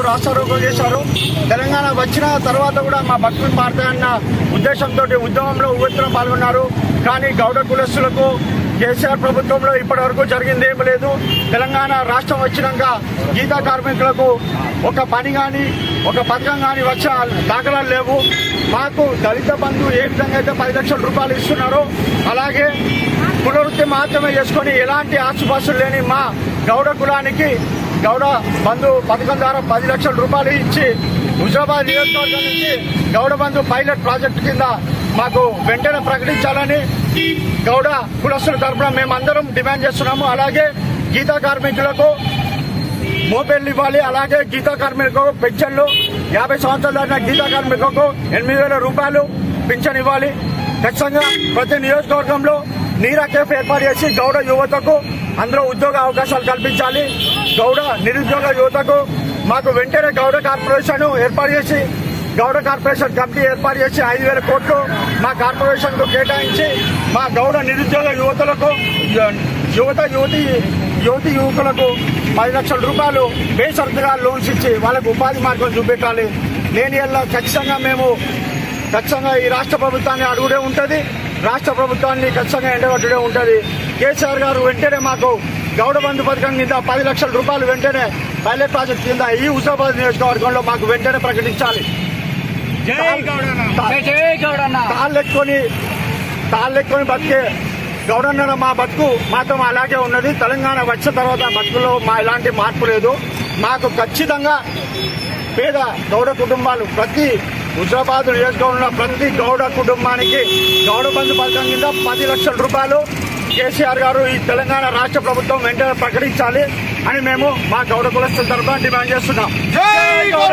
రాస్తారోకో చేశారు. తెలంగాణ వచ్చిన తర్వాత కూడా మా బతుకులు మారుతాయన్న ఉద్దేశంతో ఉద్యమంలో ఉవ్వెత్తున పాల్గొన్నారు. కానీ గౌడ కులస్తులకు కేసీఆర్ ప్రభుత్వంలో ఇప్పటి వరకు జరిగింది ఏమి లేదు. తెలంగాణ రాష్ట్రం వచ్చినాక గీతా కార్మికులకు ఒక పని కానీ ఒక పథకం కానీ వచ్చే దాఖలాలు లేవు. మాకు దళిత బంధు ఏ విధంగా అయితే 10 లక్షల రూపాయలు ఇస్తున్నారో అలాగే పునరుద్ధి మాత్రమే చేసుకుని ఎలాంటి ఆస్తుపాస్తులు లేని మా గౌడ కులానికి గౌడ బంధు పథకం ద్వారా 10 లక్షల రూపాయలు ఇచ్చి హుజరాబాద్ నియోజకవర్గం నుంచి గౌడ బంధు పైలట్ ప్రాజెక్టు కింద మాకు వెంటనే ప్రకటించాలని గౌడ కులస్తుల తరఫున మేమందరం డిమాండ్ చేస్తున్నాము. అలాగే గీతా కార్మికులకు మోపెళ్లు ఇవ్వాలి. అలాగే గీతా కార్మికులకు పెన్షన్లు 50 సంవత్సరాలు దాటిన గీతా కార్మికులకు 8,000 రూపాయలు పెన్షన్ ఇవ్వాలి. ఖచ్చితంగా ప్రతి నియోజకవర్గంలో నీరా కేఫ్ ఏర్పాటు చేసి గౌడ యువతకు అందులో ఉద్యోగ అవకాశాలు కల్పించాలి. గౌడ నిరుద్యోగ యువతకు మాకు వెంటనే గౌడ కార్పొరేషన్ ఏర్పాటు చేసి గౌడ కార్పొరేషన్ కమిటీ ఏర్పాటు చేసి 5,000 కోట్లు మా కార్పొరేషన్ కు కేటాయించి మా గౌడ నిరుద్యోగ యువతులకు యువతి యువకులకు 10 లక్షల రూపాయలు బేషరతుగా లోన్స్ ఇచ్చి వాళ్ళకు ఉపాధి మార్గం చూపెట్టాలి. లేని వల్ల ఖచ్చితంగా ఈ రాష్ట్ర ప్రభుత్వాన్ని అడుగుడే ఉంటుంది. రాష్ట్ర ప్రభుత్వాన్ని ఖచ్చితంగా ఎండగట్టుడే ఉంటుంది. కేసీఆర్ గారు వెంటనే మాకు గౌడ బంధు పథకం కింద 10 లక్షల రూపాయలు వెంటనే పైలట్ ప్రాజెక్ట్ కింద ఈ హుజరాబాద్ నియోజకవర్గంలో మాకు వెంటనే ప్రకటించాలి. తాళ్ళెక్కుని బతికే గౌడన్న మా బతుకు మాత్రం అలాగే ఉన్నది. తెలంగాణ వచ్చిన తర్వాత బతుకులో ఎలాంటి మార్పు లేదు. మాకు ఖచ్చితంగా పేద గౌడ కుటుంబాలు ప్రతి హుజరాబాద్ నియోజకవర్గంలో ప్రతి గౌడ కుటుంబానికి గౌడ బంధు పథకం కింద 10 లక్షల రూపాయలు కేసీఆర్ గారు ఈ తెలంగాణ రాష్ట్ర ప్రభుత్వం వెంటనే ప్రకటించాలి అని మేము మా గౌడ కులస్తుల తరఫున డిమాండ్ చేస్తున్నాం.